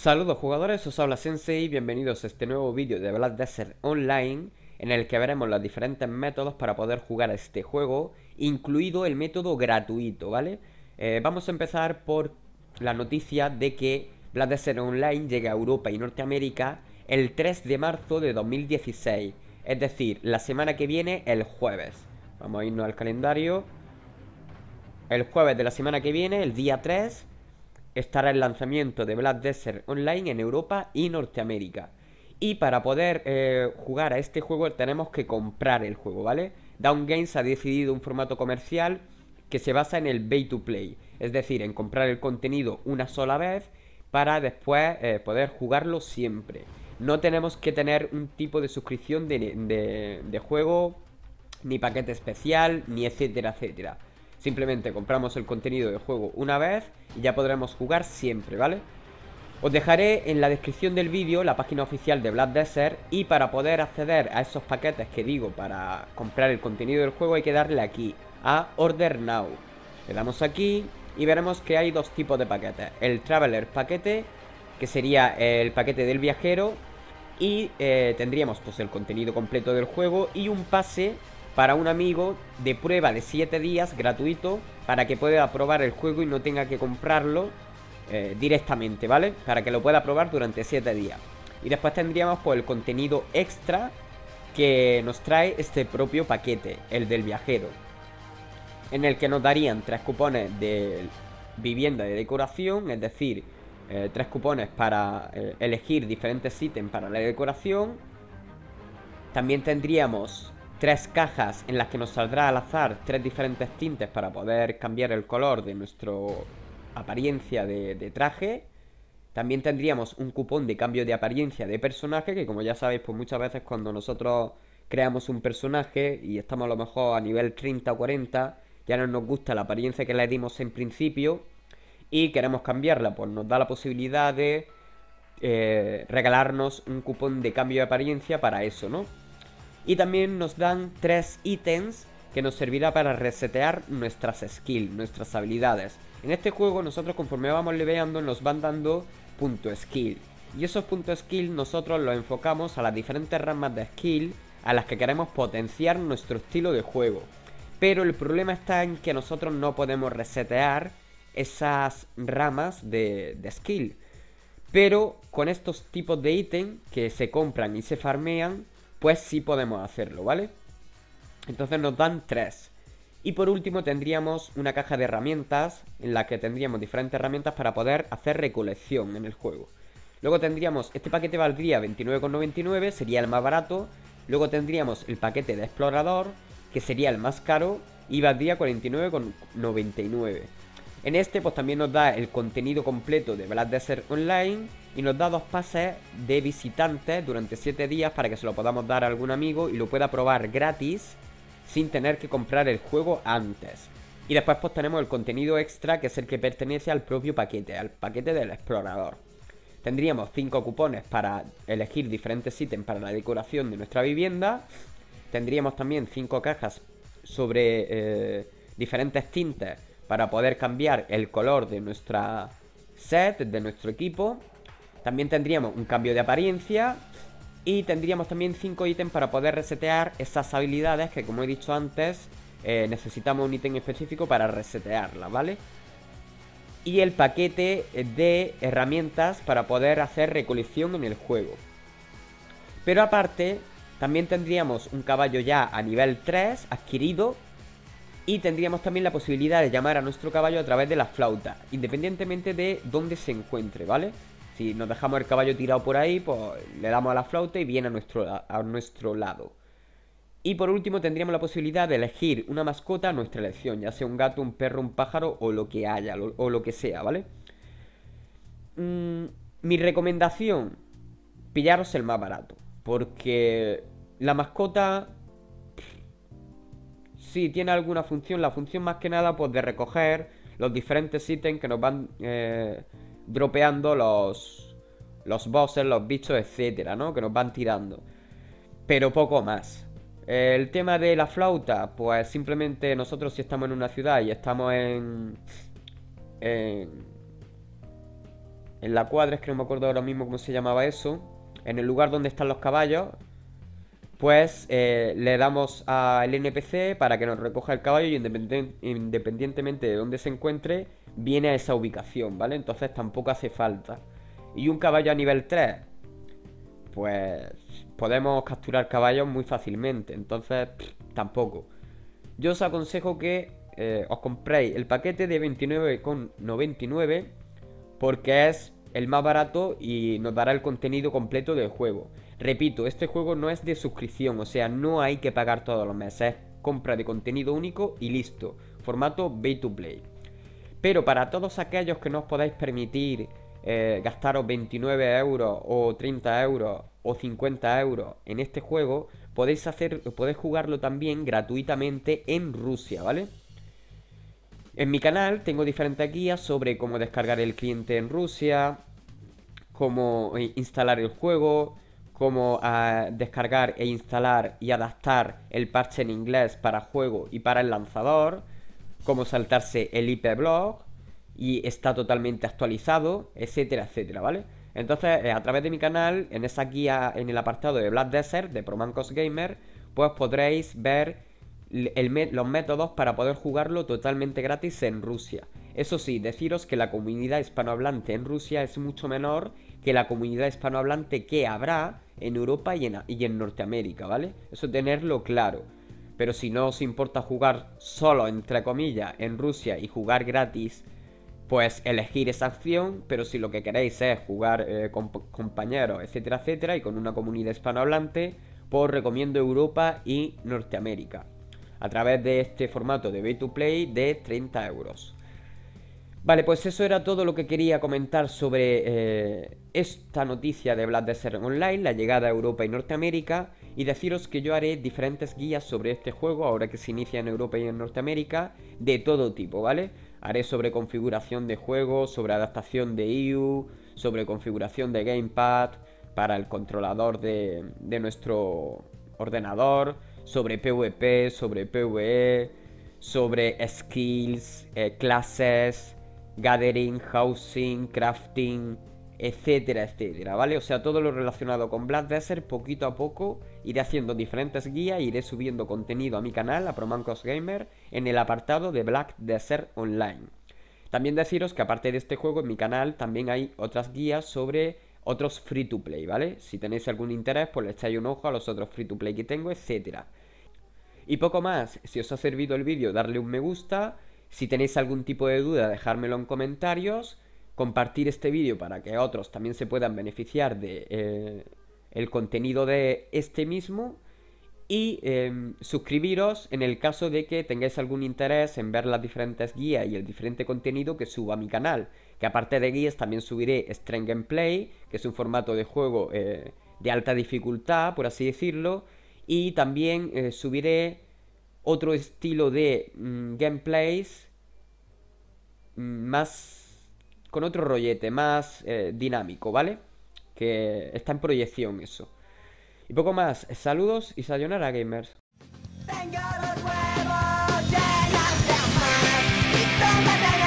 Saludos jugadores, os habla Sensei y bienvenidos a este nuevo vídeo de Black Desert Online en el que veremos los diferentes métodos para poder jugar a este juego, incluido el método gratuito, ¿vale? Vamos a empezar por la noticia de que Black Desert Online llega a Europa y Norteamérica el 3 de marzo de 2016, es decir, la semana que viene, el jueves. Vamos a irnos al calendario. El jueves de la semana que viene, el día 3, estará el lanzamiento de Black Desert Online en Europa y Norteamérica. Y para poder jugar a este juego tenemos que comprar el juego, ¿vale? Dawn Games ha decidido un formato comercial que se basa en el pay to play, es decir, en comprar el contenido una sola vez para después poder jugarlo siempre. No tenemos que tener un tipo de suscripción de juego, ni paquete especial, ni etcétera, etcétera. Simplemente compramos el contenido del juego una vez y ya podremos jugar siempre, ¿vale? Os dejaré en la descripción del vídeo la página oficial de Black Desert y para poder acceder a esos paquetes que digo para comprar el contenido del juego hay que darle aquí, a Order Now. Le damos aquí y veremos que hay dos tipos de paquetes. El Traveler paquete, que sería el paquete del viajero, y tendríamos pues el contenido completo del juego y un pase para un amigo de prueba de 7 días gratuito para que pueda probar el juego y no tenga que comprarlo directamente, ¿vale? Para que lo pueda probar durante 7 días. Y después tendríamos pues el contenido extra que nos trae este propio paquete, el del viajero, en el que nos darían 3 cupones de vivienda de decoración, es decir, 3 cupones para elegir diferentes ítems para la decoración. También tendríamos 3 cajas en las que nos saldrá al azar 3 diferentes tintes para poder cambiar el color de nuestra apariencia de traje. También tendríamos un cupón de cambio de apariencia de personaje, que como ya sabéis, pues muchas veces cuando nosotros creamos un personaje y estamos a lo mejor a nivel 30 o 40, ya no nos gusta la apariencia que le dimos en principio y queremos cambiarla, pues nos da la posibilidad de regalarnos un cupón de cambio de apariencia para eso, ¿no? Y también nos dan 3 ítems que nos servirá para resetear nuestras skills, nuestras habilidades. En este juego nosotros conforme vamos leveando nos van dando puntos skill. Y esos puntos skill nosotros los enfocamos a las diferentes ramas de skill a las que queremos potenciar nuestro estilo de juego. Pero el problema está en que nosotros no podemos resetear esas ramas de skill. Pero con estos tipos de ítem que se compran y se farmean, pues sí podemos hacerlo, ¿vale? Entonces nos dan 3. Y por último tendríamos una caja de herramientas en la que tendríamos diferentes herramientas para poder hacer recolección en el juego. Luego tendríamos, este paquete valdría 29,99, sería el más barato. Luego tendríamos el paquete de explorador, que sería el más caro, y valdría 49,99. En este pues también nos da el contenido completo de Black Desert Online y nos da 2 pases de visitantes durante 7 días para que se lo podamos dar a algún amigo y lo pueda probar gratis sin tener que comprar el juego antes. Y después pues tenemos el contenido extra, que es el que pertenece al propio paquete, al paquete del explorador. Tendríamos 5 cupones para elegir diferentes ítems para la decoración de nuestra vivienda. Tendríamos también 5 cajas sobre diferentes tintes para poder cambiar el color de nuestra set, de nuestro equipo. También tendríamos un cambio de apariencia. Y tendríamos también 5 ítems para poder resetear esas habilidades que, como he dicho antes, necesitamos un ítem específico para resetearlas, ¿vale? Y el paquete de herramientas para poder hacer recolección en el juego. Pero aparte, también tendríamos un caballo ya a nivel 3 adquirido. Y tendríamos también la posibilidad de llamar a nuestro caballo a través de la flauta, independientemente de dónde se encuentre, ¿vale? Si nos dejamos el caballo tirado por ahí, pues le damos a la flauta y viene a nuestro lado. Y por último tendríamos la posibilidad de elegir una mascota a nuestra elección, ya sea un gato, un perro, un pájaro o lo que haya, o lo que sea, ¿vale? Mi recomendación, pillaros el más barato, porque la mascota sí tiene alguna función, la función más que nada pues de recoger los diferentes ítems que nos van dropeando los bosses, los bichos, etcétera, ¿no? Que nos van tirando. Pero poco más. El tema de la flauta, pues simplemente nosotros si estamos en una ciudad y estamos en en la cuadra, es que no me acuerdo ahora mismo cómo se llamaba eso, en el lugar donde están los caballos, pues le damos al NPC para que nos recoja el caballo y independientemente de dónde se encuentre, viene a esa ubicación, ¿vale? Entonces tampoco hace falta. Y un caballo a nivel 3, pues podemos capturar caballos muy fácilmente, entonces tampoco. Yo os aconsejo que os compréis el paquete de 29,99 porque es el más barato y nos dará el contenido completo del juego. Repito, este juego no es de suscripción, o sea, no hay que pagar todos los meses, es compra de contenido único y listo, formato Pay to Play. Pero para todos aquellos que no os podáis permitir gastaros 29 euros o 30 euros o 50 euros en este juego, podéis jugarlo también gratuitamente en Rusia, ¿vale? En mi canal tengo diferentes guías sobre cómo descargar el cliente en Rusia, cómo instalar el juego, cómo descargar e instalar y adaptar el parche en inglés para juego y para el lanzador, cómo saltarse el IP blog y está totalmente actualizado, etcétera, etcétera, ¿vale? Entonces, a través de mi canal, en esa guía, en el apartado de Black Desert, de Promancos Gamer, pues podréis ver los métodos para poder jugarlo totalmente gratis en Rusia. Eso sí, deciros que la comunidad hispanohablante en Rusia es mucho menor que la comunidad hispanohablante que habrá en Europa y en Norteamérica, ¿vale? Eso tenerlo claro. Pero si no os importa jugar solo, entre comillas, en Rusia y jugar gratis, pues elegir esa opción. Pero si lo que queréis es jugar con compañeros, etcétera, etcétera, y con una comunidad hispanohablante, pues os recomiendo Europa y Norteamérica a través de este formato de Pay to Play de 30 euros. Vale, pues eso era todo lo que quería comentar sobre esta noticia de Black Desert Online, la llegada a Europa y Norteamérica, y deciros que yo haré diferentes guías sobre este juego ahora que se inicia en Europa y en Norteamérica, de todo tipo, ¿vale? Haré sobre configuración de juego, sobre adaptación de EU, sobre configuración de gamepad para el controlador de nuestro ordenador, sobre PvP, sobre PvE, sobre skills, clases, gathering, housing, crafting, etcétera, etcétera, ¿vale? O sea, todo lo relacionado con Black Desert, poquito a poco iré haciendo diferentes guías, iré subiendo contenido a mi canal, a Promancos Gamer, en el apartado de Black Desert Online. También deciros que aparte de este juego, en mi canal también hay otras guías sobre otros free to play, ¿vale? Si tenéis algún interés, pues le echáis un ojo a los otros free to play que tengo, etcétera. Y poco más, si os ha servido el vídeo, darle un me gusta. Si tenéis algún tipo de duda, dejármelo en comentarios. Compartir este vídeo para que otros también se puedan beneficiar de el contenido de este mismo. Y suscribiros en el caso de que tengáis algún interés en ver las diferentes guías y el diferente contenido que subo a mi canal. Que aparte de guías también subiré Strength Gameplay, que es un formato de juego de alta dificultad, por así decirlo. Y también subiré otro estilo de gameplays más con otro rollete, más dinámico, ¿vale? Que está en proyección eso. Y poco más, saludos y sayonara, gamers. Tengo los huevos llenos de amor y tómate